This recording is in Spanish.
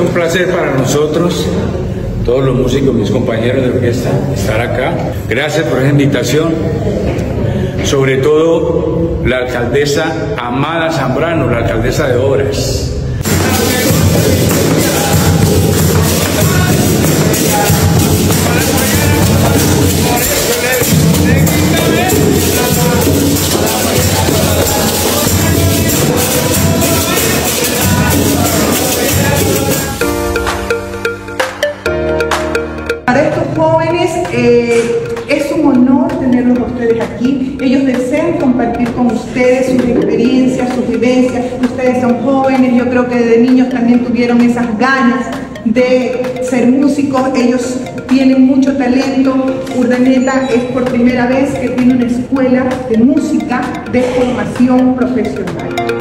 un placer para nosotros, todos los músicos, mis compañeros de orquesta, estar acá. Gracias por esa invitación. Sobre todo la alcaldesa Amada Zambrano, la alcaldesa de Obras. Para estos jóvenes es un honor tenerlos a ustedes aquí. Ellos desean compartir con ustedes sus experiencias, sus vivencias. Ustedes son jóvenes, yo creo que desde niños también tuvieron esas ganas de ser músicos. Ellos tienen mucho talento. Urdaneta es por primera vez que tiene una escuela de música de formación profesional.